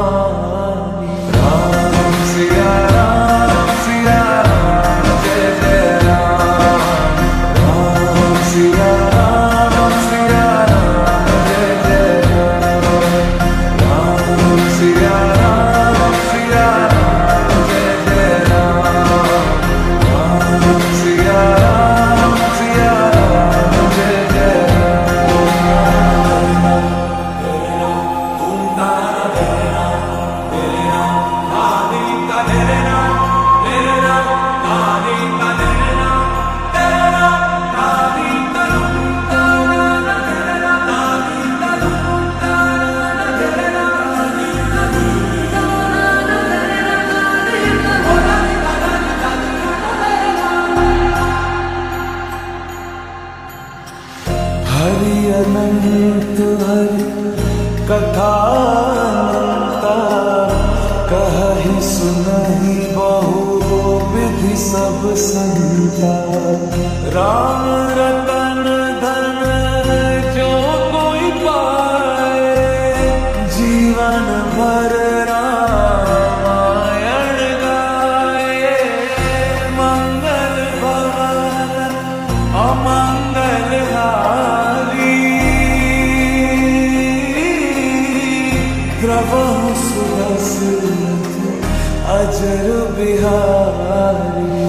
राम सिया राम जय जय राम। राम सिया राम जय जय राम। राम सिया राम जय जय राम। राम सिया राम जय जय हरि अनंत हरि कथा अनंता, कहि सुनहि बहु विधि सब संता। राम रतन धन जो कोई पाए, जीवन भर रामायण गाए। मंगल भवन अमंगल हारी, द्रवहु सुदर्शन अजर बिहारी।